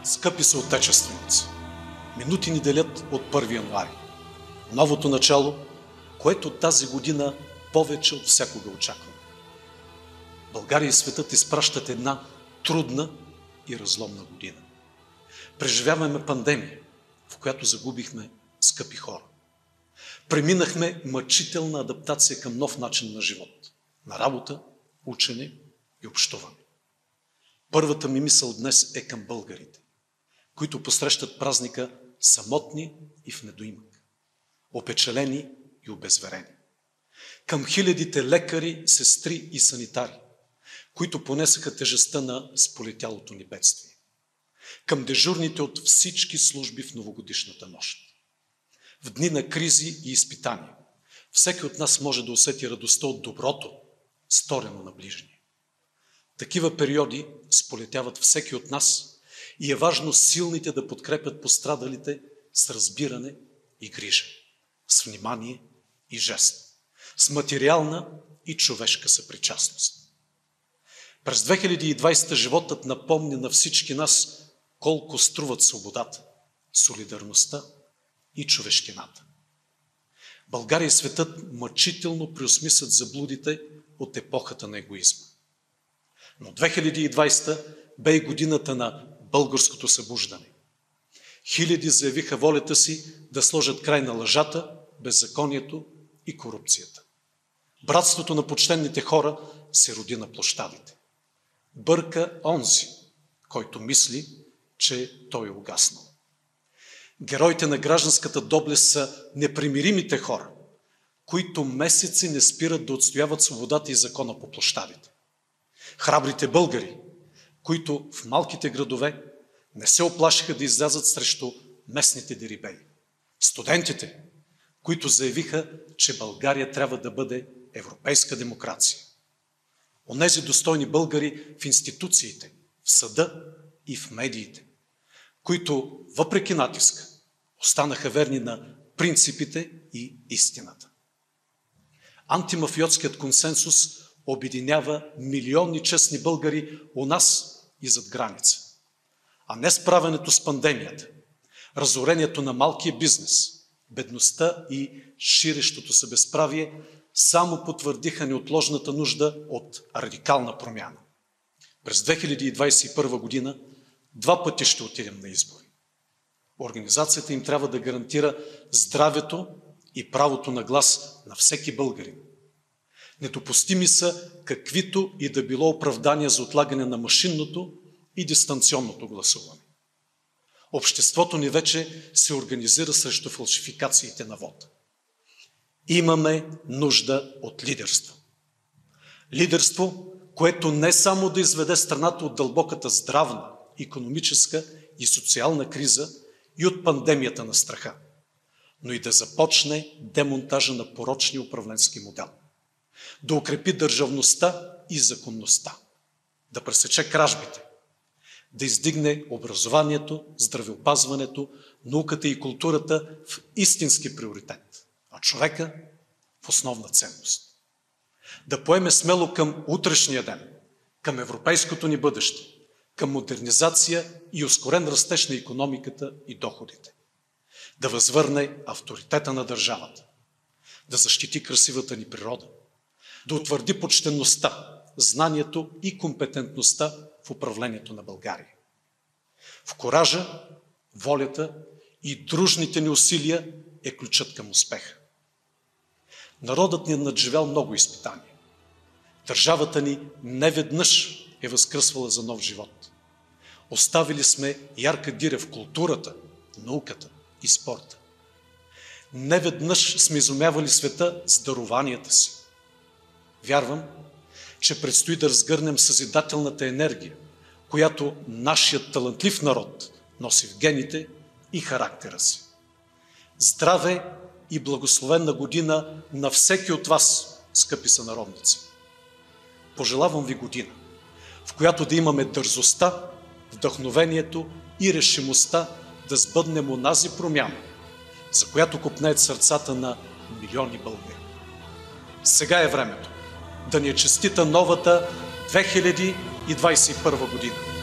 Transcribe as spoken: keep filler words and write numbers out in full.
Скъпи съотечественици, минути ни делят от първи януари. Новото начало, което тази година повече от всякога очакваме. България и светът изпращат една трудна и разломна година. Преживяваме пандемия, в която загубихме скъпи хора. Преминахме мъчителна адаптация към нов начин на живот, на работа, учене и общуване. Първата ми мисъл днес е към българите, които посрещат празника самотни и в недоимък, опечалени и обезверени. Към хилядите лекари, сестри и санитари, които понесаха тежестта на сполетялото ни бедствие. Към дежурните от всички служби в новогодишната нощ. В дни на кризи и изпитания всеки от нас може да усети радостта от доброто, сторено на ближния. Такива периоди сполетяват всеки от нас и е важно силните да подкрепят пострадалите с разбиране и грижа, с внимание и жест, с материална и човешка съпричастност. През две хиляди и двадесета животът напомни на всички нас колко струват свободата, солидарността и човещината. България и светът мъчително преосмислят заблудите от епохата на егоизма. Но две хиляди и двадесета бе и годината на българското събуждане. Хиляди заявиха волята си да сложат край на лъжата, беззаконието и корупцията. Братството на почтените хора се роди на площадите. Бърка онзи, който мисли, че той е угаснал. Героите на гражданската доблест са непримиримите хора, които месеци не спират да отстояват свободата и закона по площадите. Храбрите българи, които в малките градове не се оплашиха да излязат срещу местните дерибеи. Студентите, които заявиха, че България трябва да бъде европейска демокрация. Онези достойни българи в институциите, в съда и в медиите, които въпреки натиска останаха верни на принципите и истината. Антимафиотският консенсус обединява милиони честни българи у нас и зад граница. А не справянето с пандемията, разорението на малкия бизнес, бедността и ширещото се безправие само потвърдиха неотложната нужда от радикална промяна. През две хиляди двадесет и първа година два пъти ще отидем на избори. Организацията им трябва да гарантира здравето и правото на глас на всеки българин. Недопустими са каквито и да било оправдания за отлагане на машинното и дистанционното гласуване. Обществото ни вече се организира срещу фалшификациите на вота. Имаме нужда от лидерство. Лидерство, което не само да изведе страната от дълбоката здравна, икономическа и социална криза и от пандемията на страха, но и да започне демонтажа на порочния управленски модел. Да укрепи държавността и законността, да пресече кражбите, да издигне образованието, здравеопазването, науката и културата в истински приоритет, а човека в основна ценност. Да поеме смело към утрешния ден, към европейското ни бъдеще, към модернизация и ускорен растеж на икономиката и доходите. Да възвърне авторитета на държавата, да защити красивата ни природа, да утвърди почтенността, знанието и компетентността в управлението на България. В коража, волята и дружните ни усилия е ключът към успеха. Народът ни е надживял много изпитания. Държавата ни неведнъж е възкръсвала за нов живот. Оставили сме ярка диря в културата, науката и спорта. Неведнъж сме изумявали света с дарованията си. Вярвам, че предстои да разгърнем съзидателната енергия, която нашият талантлив народ носи в гените и характера си. Здраве и благословенна година на всеки от вас, скъпи сънародници! Пожелавам ви година, в която да имаме дързостта, вдъхновението и решимостта да сбъднем онази промяна, за която копнеят сърцата на милиони българи. Сега е времето да ни е честита новата две хиляди двадесет и първа година.